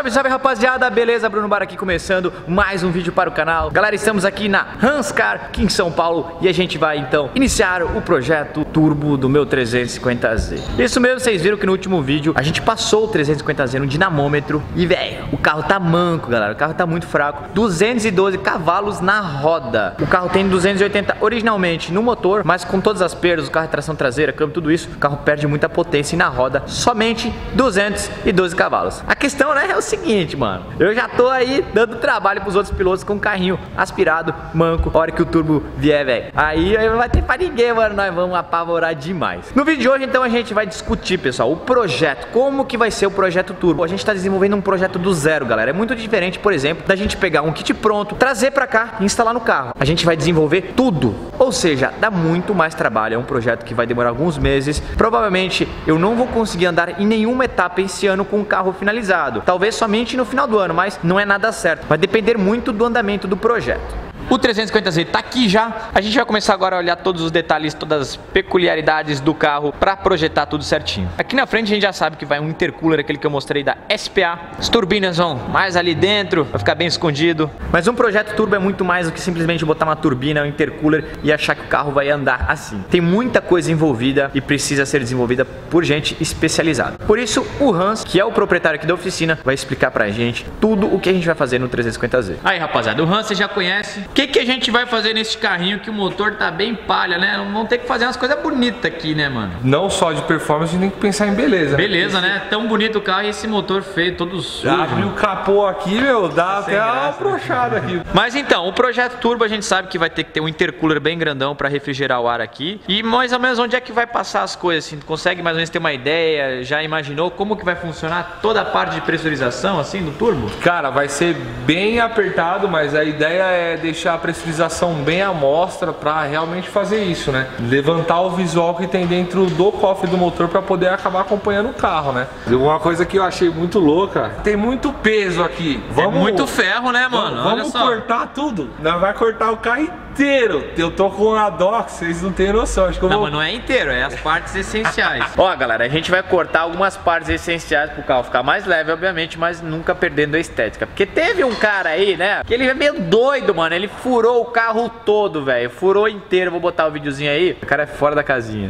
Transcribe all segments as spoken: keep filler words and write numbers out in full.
Salve, salve rapaziada, beleza? Bruno Bar aqui começando mais um vídeo para o canal. Galera, estamos aqui na Hanscar, aqui em São Paulo, e a gente vai então iniciar o projeto turbo do meu trezentos e cinquenta Z. Isso mesmo, vocês viram que no último vídeo a gente passou o trezentos e cinquenta Z no dinamômetro e, velho, o carro tá manco, galera, o carro tá muito fraco. duzentos e doze cavalos na roda. O carro tem duzentos e oitenta originalmente no motor, mas com todas as perdas, o carro é tração traseira, câmbio, tudo isso, o carro perde muita potência e na roda somente duzentos e doze cavalos. A questão, né, é o seguinte, mano, eu já tô aí dando trabalho pros outros pilotos com carrinho aspirado, manco, a hora que o turbo vier, velho, aí não vai ter pra ninguém, mano, nós vamos apavorar demais. No vídeo de hoje, então, a gente vai discutir, pessoal, o projeto, como que vai ser o projeto turbo. A gente tá desenvolvendo um projeto do zero, galera, é muito diferente, por exemplo, da gente pegar um kit pronto, trazer pra cá e instalar no carro. A gente vai desenvolver tudo, ou seja, dá muito mais trabalho, é um projeto que vai demorar alguns meses, provavelmente eu não vou conseguir andar em nenhuma etapa esse ano com o carro finalizado, talvez somente no final do ano, mas não é nada certo, vai depender muito do andamento do projeto. O trezentos e cinquenta Z tá aqui já. A gente vai começar agora a olhar todos os detalhes, todas as peculiaridades do carro para projetar tudo certinho. Aqui na frente a gente já sabe que vai um intercooler, aquele que eu mostrei da S P A. As turbinas vão mais ali dentro, vai ficar bem escondido. Mas um projeto turbo é muito mais do que simplesmente botar uma turbina, um intercooler e achar que o carro vai andar assim. Tem muita coisa envolvida e precisa ser desenvolvida por gente especializada. Por isso o Hans, que é o proprietário aqui da oficina, vai explicar pra gente tudo o que a gente vai fazer no trezentos e cinquenta Z. Aí, rapaziada, o Hans você já conhece. O que, que a gente vai fazer nesse carrinho que o motor tá bem palha, né? Vamos ter que fazer umas coisas bonitas aqui, né, mano? Não só de performance, a gente tem que pensar em beleza. Beleza, né? Tão bonito o carro e esse motor feio, todo sujo. Abre o capô aqui, meu, dá Tá até uma brochada aqui. Mas então, o projeto turbo a gente sabe que vai ter que ter um intercooler bem grandão para refrigerar o ar aqui. E mais ou menos onde é que vai passar as coisas, assim? Tu consegue mais ou menos ter uma ideia? Já imaginou como que vai funcionar toda a parte de pressurização, assim, do turbo? Cara, vai ser bem apertado, mas a ideia é deixar a pressurização bem à mostra para realmente fazer isso, né? Levantar o visual que tem dentro do cofre do motor para poder acabar acompanhando o carro, né? Uma coisa que eu achei muito louca, tem muito peso aqui. Vamos, é muito ferro, né, mano? Vamos, vamos cortar tudo. Nós vai cortar o carro inteiro. Eu tô com a dock, vocês não tem noção. Acho que eu não, vou... mas não é inteiro, é as partes essenciais. Ó, galera, a gente vai cortar algumas partes essenciais pro carro ficar mais leve, obviamente, mas nunca perdendo a estética. Porque teve um cara aí, né, que ele é meio doido, mano. Ele furou o carro todo, velho. Furou inteiro. Vou botar o videozinho aí. O cara é fora da casinha.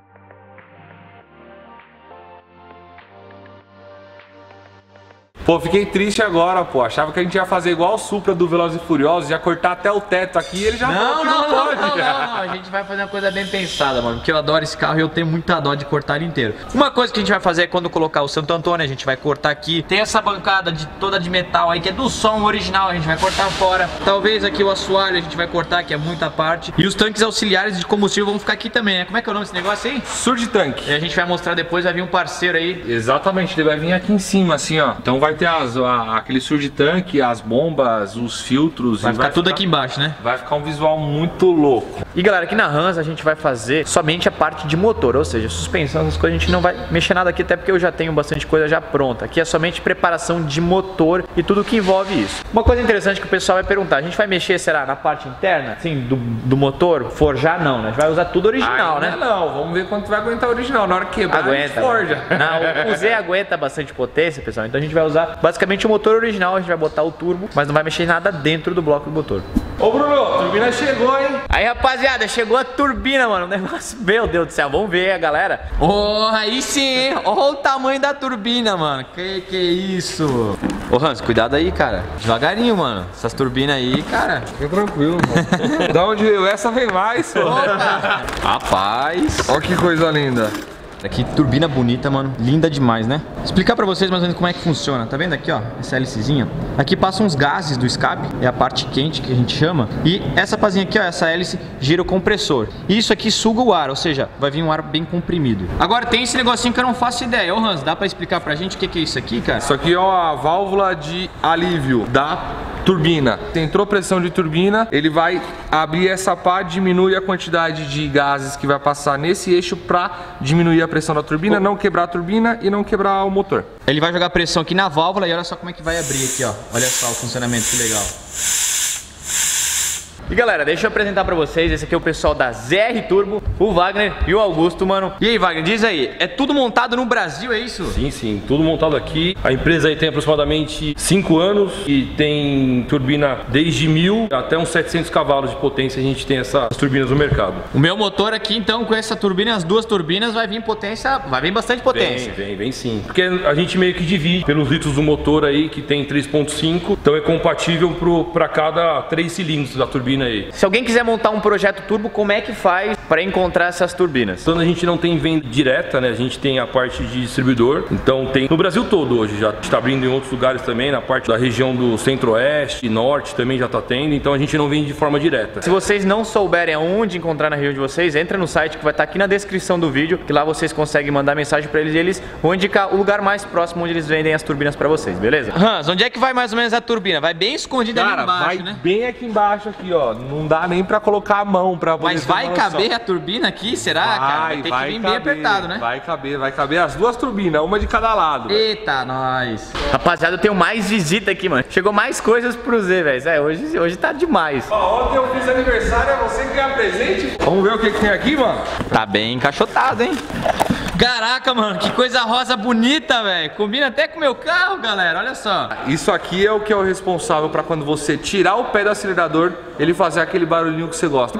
Pô, fiquei triste agora, pô. Achava que a gente ia fazer igual o Supra do Velozes e Furiosos, ia cortar até o teto aqui e ele já não, não, não, não, não, pode. Não, não, não, a gente vai fazer uma coisa bem pensada, mano, porque eu adoro esse carro e eu tenho muita dó de cortar ele inteiro. Uma coisa que a gente vai fazer é quando colocar o Santo Antônio, a gente vai cortar aqui. Tem essa bancada de toda de metal aí, que é do som original, a gente vai cortar fora. Talvez aqui o assoalho a gente vai cortar, que é muita parte. E os tanques auxiliares de combustível vão ficar aqui também, né? Como é que é o nome desse negócio aí? Surge tanque. E a gente vai mostrar depois, vai vir um parceiro aí. Exatamente, ele vai vir aqui em cima, assim, ó. Então vai ter as... A, aquele surge tanque, as bombas, os filtros. Vai e ficar vai tudo ficar, aqui embaixo, né? Vai ficar um visual muito louco. E galera, aqui na Hans a gente vai fazer somente a parte de motor, ou seja, suspensão, essas coisas a gente não vai mexer nada aqui, até porque eu já tenho bastante coisa já pronta. Aqui é somente preparação de motor e tudo que envolve isso. Uma coisa interessante que o pessoal vai perguntar, a gente vai mexer, será, na parte interna, assim, do, do motor? Forjar não, né? A gente vai usar tudo original, ainda né? Não, vamos ver quanto vai aguentar o original. Na hora que quebrar, aguenta, a gente forja. Não, o Z aguenta bastante potência, pessoal, então a gente vai usar basicamente o motor original, a gente vai botar o turbo, mas não vai mexer nada dentro do bloco do motor. Ô Bruno, a turbina chegou, hein? Aí rapaziada, chegou a turbina, mano, o negócio, meu Deus do céu, vamos ver a galera. Oh, aí sim, hein? Olha o tamanho da turbina, mano. Que que é isso? Ô Hans, cuidado aí, cara. Devagarinho, mano. Essas turbinas aí, cara. Fica tranquilo, mano. Da onde veio essa vem mais, pô. Opa! Rapaz. Olha que coisa linda. Aqui, turbina bonita, mano. Linda demais, né? Explicar pra vocês mais ou menos como é que funciona. Tá vendo aqui, ó? Essa hélicezinha. Aqui passam os gases do escape. É a parte quente que a gente chama. E essa pazinha aqui, ó, essa hélice gira o compressor. E isso aqui suga o ar, ou seja, vai vir um ar bem comprimido. Agora tem esse negocinho que eu não faço ideia. Ô Hans, dá pra explicar pra gente o que que é isso aqui, cara? Isso aqui é a válvula de alívio da turbina. Entrou pressão de turbina, ele vai abrir essa pá, diminui a quantidade de gases que vai passar nesse eixo pra diminuir a pressão da turbina, oh. não quebrar a turbina e não quebrar o motor. Ele vai jogar pressão aqui na válvula e olha só como é que vai abrir aqui, ó. Olha só o funcionamento, que legal. E galera, deixa eu apresentar pra vocês, esse aqui é o pessoal da Z R Turbo, o Wagner e o Augusto, mano. E aí, Wagner, diz aí, é tudo montado no Brasil, é isso? Sim, sim, tudo montado aqui. A empresa aí tem aproximadamente cinco anos e tem turbina desde mil até uns setecentos cavalos de potência. A gente tem essas turbinas no mercado. O meu motor aqui, então, com essa turbina, as duas turbinas, vai vir potência, vai vir bastante potência. Vem, vem, vem sim. Porque a gente meio que divide pelos litros do motor aí, que tem três ponto cinco, então é compatível para cada três cilindros da turbina aí. Se alguém quiser montar um projeto turbo, como é que faz para encontrar essas turbinas? Então a gente não tem venda direta, né? A gente tem a parte de distribuidor, então tem no Brasil todo hoje, já está abrindo em outros lugares também, na parte da região do centro-oeste, norte também já está tendo, então a gente não vende de forma direta. Se vocês não souberem aonde encontrar na região de vocês, entra no site que vai estar aqui na descrição do vídeo, que lá vocês conseguem mandar mensagem para eles e eles vão indicar o lugar mais próximo onde eles vendem as turbinas para vocês, beleza? Hans, onde é que vai mais ou menos a turbina? Vai bem escondida ali Cara, embaixo, vai né? bem aqui embaixo aqui, ó. Não dá nem pra colocar a mão pra poder Mas ter vai uma noção. caber a turbina aqui, será, cara? Vai ter que vir bem apertado, né? Vai caber, vai caber as duas turbinas, uma de cada lado. Eita, nós. Rapaziada, eu tenho mais visita aqui, mano. Chegou mais coisas pro Z, velho. É, hoje, hoje tá demais. Ó, ontem eu fiz aniversário, é você que ganha presente. Vamos ver o que, que tem aqui, mano? Tá bem encaixotado, hein? Caraca, mano, que coisa rosa bonita, velho. Combina até com o meu carro, galera, olha só. Isso aqui é o que é o responsável pra quando você tirar o pé do acelerador, ele fazer aquele barulhinho que você gosta.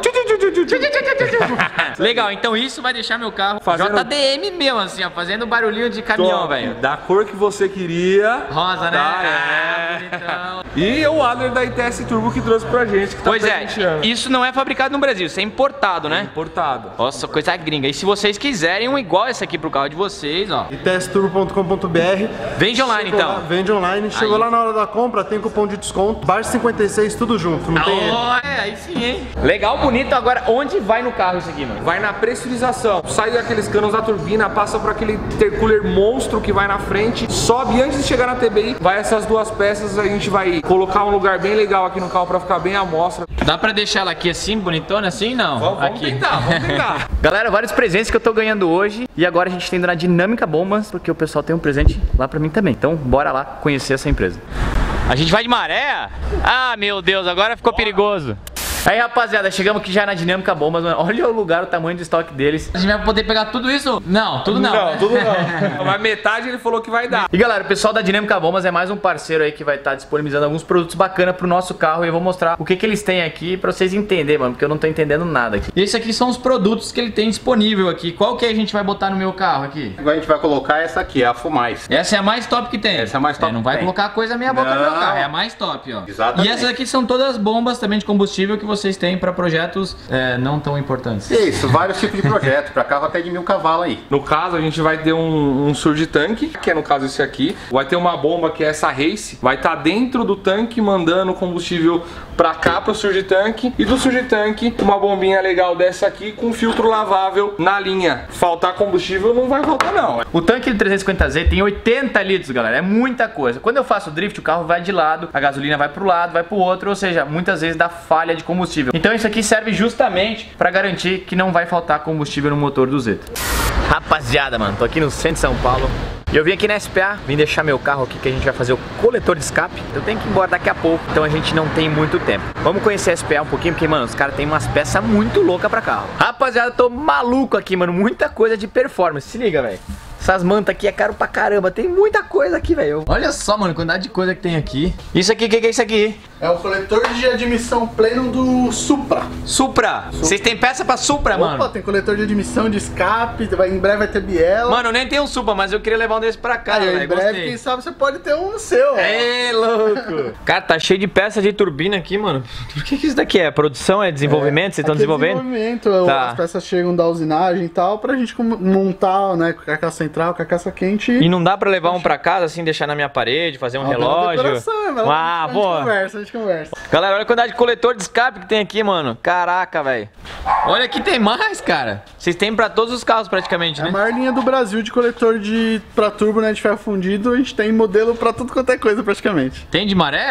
Legal, então isso vai deixar meu carro Fazendo... J D M mesmo, assim, ó, fazendo barulhinho de caminhão, velho. Da cor que você queria. Rosa, né? Tá, Ah, é. bonitão. E o Adler da I T S Turbo que trouxe pra gente, que tá Pois é, presenteando. isso não é fabricado no Brasil, isso é importado, né? Importado. Nossa, coisa gringa. E se vocês quiserem um igual esse aqui pro carro de vocês, ó. I T S turbo ponto com ponto B R. Vende online, Chegou então. lá, vende online. Chegou Aí. lá na hora da compra, tem cupom de desconto. Bar cinquenta e seis, tudo junto. Não tem erro. Oh, é, aí sim, hein? Legal, bonito. Agora, onde vai no carro isso aqui, mano? Vai na pressurização, sai daqueles canos da turbina, passa por aquele intercooler monstro que vai na frente, sobe antes de chegar na T B I, vai essas duas peças, a gente vai colocar um lugar bem legal aqui no carro pra ficar bem à mostra. Dá pra deixar ela aqui assim, bonitona, assim? Não. Vamos, vamos aqui. tentar, vamos tentar. Galera, vários presentes que eu tô ganhando hoje. E agora a gente tá indo na Dinâmica Bombas, porque o pessoal tem um presente lá pra mim também. Então, bora lá conhecer essa empresa. A gente vai de maré? Ah, meu Deus, agora ficou perigoso. Aí, rapaziada, chegamos aqui já na Dinâmica Bombas, mano. Olha o lugar, o tamanho do estoque deles. A gente vai poder pegar tudo isso? Não, tudo não. Não, né? tudo não. Mas metade ele falou que vai dar. E galera, o pessoal da Dinâmica Bombas é mais um parceiro aí que vai estar disponibilizando alguns produtos bacanas pro nosso carro. E eu vou mostrar o que que eles têm aqui pra vocês entenderem, mano, porque eu não tô entendendo nada aqui. E esses aqui são os produtos que ele tem disponível aqui. Qual que a gente vai botar no meu carro aqui? Agora a gente vai colocar essa aqui, a Fumais. Essa é a mais top que tem. Essa é a mais top não que vai tem. colocar coisa meia boca no meu Não. carro, é a mais top, ó. Exatamente. E essas aqui são todas bombas também de combustível que vocês têm pra projetos é, não tão importantes. Isso, vários tipos de projetos, para carro até de mil cavalos aí. No caso, a gente vai ter um, um surge tanque, que é no caso esse aqui. Vai ter uma bomba que é essa Race, vai estar dentro do tanque mandando combustível pra cá pro surge tanque. E do surge tanque, uma bombinha legal dessa aqui com filtro lavável na linha. Faltar combustível não vai faltar não. O tanque do trezentos e cinquenta Z tem oitenta litros, galera. É muita coisa. Quando eu faço drift, o carro vai de lado, a gasolina vai pro lado, vai pro outro, ou seja, muitas vezes dá falha de combustível. Então isso aqui serve justamente para garantir que não vai faltar combustível no motor do Zeta. Rapaziada, mano, tô aqui no centro de São Paulo. E eu vim aqui na S P A, vim deixar meu carro aqui que a gente vai fazer o coletor de escape. Eu tenho que ir embora daqui a pouco, então a gente não tem muito tempo. Vamos conhecer a S P A um pouquinho, porque, mano, os caras têm umas peças muito loucas pra carro. Rapaziada, tô maluco aqui, mano, muita coisa de performance. Se liga, velho. Essas mantas aqui é caro pra caramba, tem muita coisa aqui, velho. Olha só, mano, a quantidade de coisa que tem aqui. Isso aqui, o que, que é isso aqui? É o coletor de admissão pleno do Supra. Supra. Vocês têm peça pra Supra, Opa, mano? tem coletor de admissão, de escape, vai, em breve vai ter biela. Mano, eu nem tenho um Supra, mas eu queria levar um desse pra cá, Aí, velho. em breve, Gostei. quem sabe você pode ter um no seu. ó. Ei, louco! Cara, tá cheio de peça de turbina aqui, mano. Por que que isso daqui é? Produção? É desenvolvimento? Vocês estão Aqui é desenvolvendo? desenvolvimento, Tá. as peças chegam da usinagem e tal, pra gente com- montar, né, com a carcaça central, carcaça quente. E não dá pra levar um pra casa, assim, deixar na minha parede, fazer um Ó, pela relógio? decoração, mas Ah, a gente pô! conversa, a gente conversa. Galera, olha a quantidade de coletor de escape que tem aqui, mano. Caraca, velho. Olha, aqui tem mais, cara. Vocês têm pra todos os carros praticamente, É a né? maior linha do Brasil de coletor de pra turbo, né, de ferro fundido, a gente tem modelo pra tudo quanto é coisa praticamente. Tem de maré?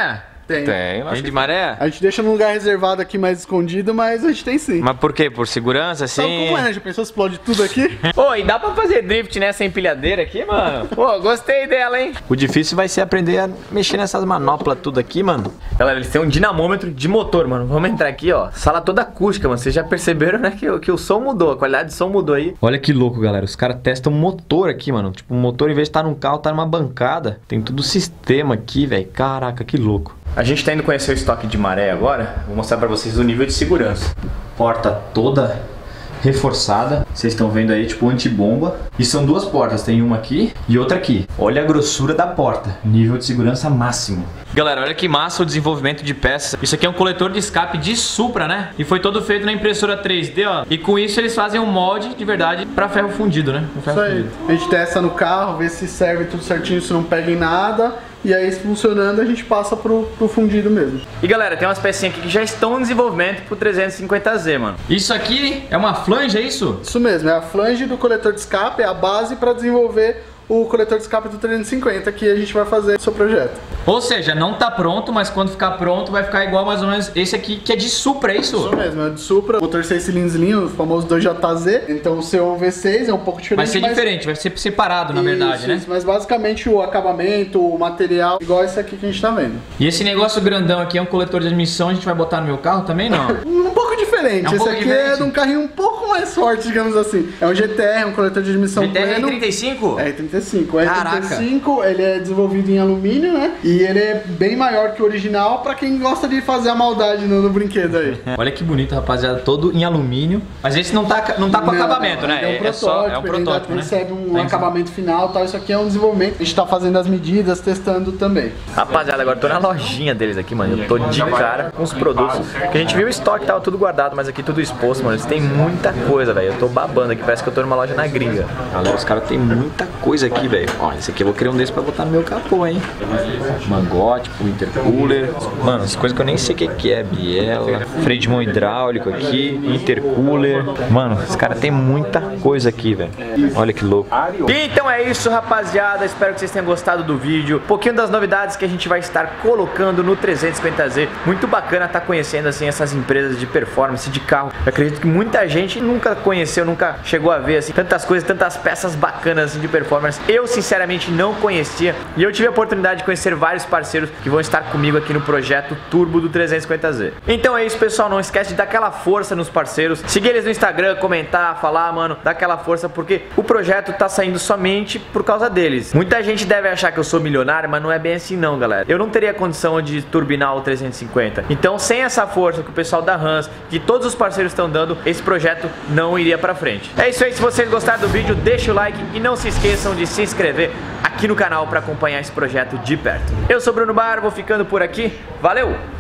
Tem. Tem, Tem de maré? A gente deixa num lugar reservado aqui mais escondido, mas a gente tem sim. Mas por quê? Por segurança, assim? Sabe como é, né? Já pensou, explode tudo aqui? Ô, e dá pra fazer drift nessa empilhadeira aqui, mano? Pô, gostei dela, hein? O difícil vai ser aprender a mexer nessas manoplas tudo aqui, mano. Galera, eles têm um dinamômetro de motor, mano. Vamos entrar aqui, ó. Sala toda acústica, mano. Vocês já perceberam, né, que, que o som mudou, a qualidade de som mudou aí. Olha que louco, galera. Os caras testam um motor aqui, mano. Tipo, um motor, em vez de estar num carro, tá numa bancada. Tem tudo sistema aqui, velho. Caraca, que louco. A gente tá indo conhecer o estoque de maré agora. Vou mostrar pra vocês o nível de segurança. Porta toda reforçada. Vocês estão vendo aí, tipo, antibomba. E são duas portas, tem uma aqui e outra aqui. Olha a grossura da porta. Nível de segurança máximo. Galera, olha que massa o desenvolvimento de peça. Isso aqui é um coletor de escape de Supra, né? E foi todo feito na impressora três D, ó. E com isso eles fazem um molde de verdade pra ferro fundido, né? Um ferro Isso aí. fundido. A gente testa no carro, vê se serve tudo certinho, se não pega em nada. E aí, funcionando, a gente passa pro, pro fundido mesmo. E galera, tem umas pecinhas aqui que já estão em desenvolvimento pro trezentos e cinquenta Z, mano. Isso aqui é uma flange, é isso? Isso mesmo, é a flange do coletor de escape, é a base para desenvolver o coletor de escape do trezentos e cinquenta que a gente vai fazer no seu projeto. Ou seja, não tá pronto, mas quando ficar pronto vai ficar igual mais ou menos esse aqui, que é de Supra, é isso? Isso mesmo, é de Supra, motor seis cilindros, o famoso dois J Z. Então o seu V seis é um pouco diferente. Vai ser mas... diferente, vai ser separado na verdade, isso, né? Isso, mas basicamente o acabamento, o material, igual esse aqui que a gente tá vendo. E esse negócio grandão aqui é um coletor de admissão, a gente vai botar no meu carro também, não? Um pouco diferente, É um esse pouco aqui diferente. é de um carrinho um pouco mais forte, digamos assim. É um G T R, um coletor de admissão G T R pleno. R trinta e cinco? É, trinta e cinco. O Caraca. R trinta e cinco, ele é desenvolvido em alumínio, né? E ele é bem maior que o original pra quem gosta de fazer a maldade no, no brinquedo aí. Olha que bonito, rapaziada, todo em alumínio. Mas esse não tá, não tá com Não, acabamento, não, né? ainda É um protótipo, só, é um ele protótipo, ainda né? recebe um Aí, acabamento final e tal. Isso aqui é um desenvolvimento. A gente tá fazendo as medidas, testando também. Rapaziada, agora eu tô na lojinha deles aqui, mano. Eu tô de cara com os produtos. Que a gente viu o estoque, tava tudo guardado, mas aqui tudo exposto, mano. Eles têm muita coisa, velho. Eu tô babando aqui, parece que eu tô numa loja na gringa. Galera, os caras têm muita coisa aqui, velho. Ó, esse aqui eu vou querer um desse pra botar no meu capô, hein? Mangote, tipo, intercooler. Mano, as coisas que eu nem sei o que que é. Biela, freio de mão hidráulico aqui, intercooler. Mano, os caras têm muita coisa aqui, velho. Olha que louco. Então é isso, rapaziada. Espero que vocês tenham gostado do vídeo. Um pouquinho das novidades que a gente vai estar colocando no trezentos e cinquenta Z. Muito bacana estar conhecendo, assim, essas empresas de performance de carro. Eu acredito que muita gente nunca conheceu, nunca chegou a ver, assim, tantas coisas, tantas peças bacanas, assim, de performance. Eu, sinceramente, não conhecia. E eu tive a oportunidade de conhecer vários parceiros que vão estar comigo aqui no projeto Turbo do trezentos e cinquenta Z. Então é isso, pessoal. Não esquece de dar aquela força nos parceiros. Seguir eles no Instagram, comentar, falar, mano, dá aquela força, porque o projeto tá saindo somente por causa deles. Muita gente deve achar que eu sou milionário, mas não é bem assim não, galera. Eu não teria condição de turbinar o trezentos e cinquenta. Então, sem essa força que o pessoal da Hans, que todos os parceiros estão dando, esse projeto não iria pra frente. É isso aí. Se vocês gostaram do vídeo, deixa o like e não se esqueçam de se inscrever aqui no canal para acompanhar esse projeto de perto. Eu sou Bruno Bar, vou ficando por aqui. Valeu!